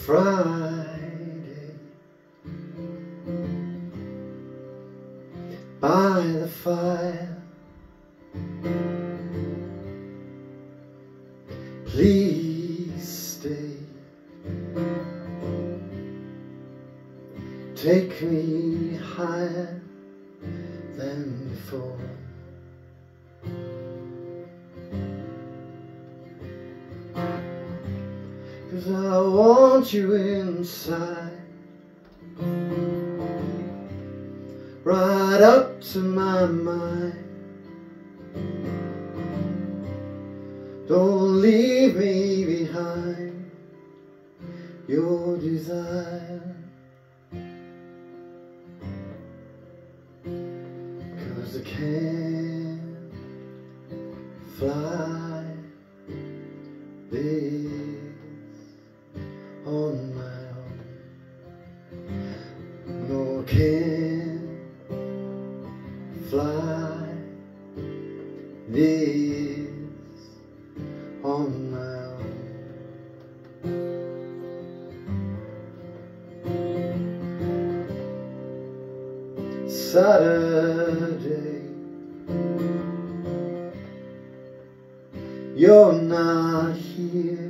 Friday by the fire, please stay. Take me higher than before. 'Cause I want you inside, right up to my mind. Don't leave me behind, your desire. 'Cause I can't fly this on my own. No, can't fly this on my own. Saturday, you're not here.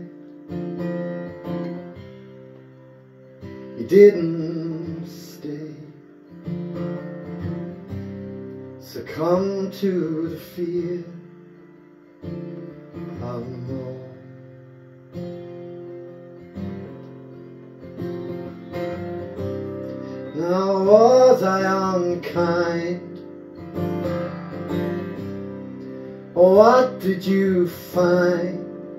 You didn't stay. Succumb to the fear of more. Now was I unkind? Or what did you find?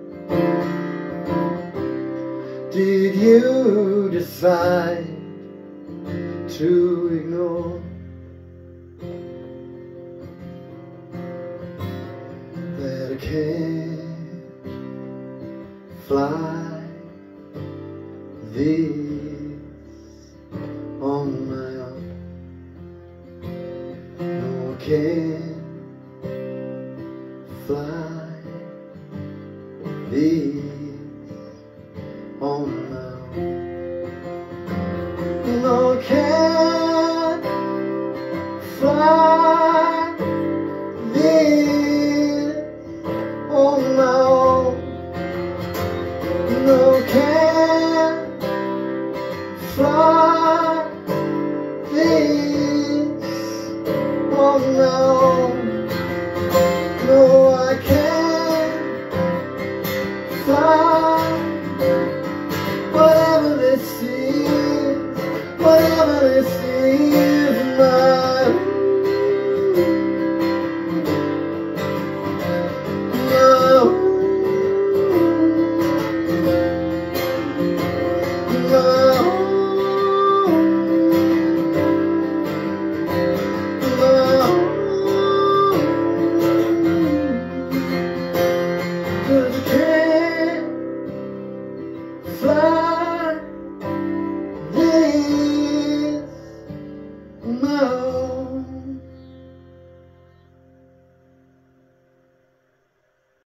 Did you decide to ignore that I can't fly this on my own? No, I can't fly this on my own. No, I can't fly this on my own. No, I can't fly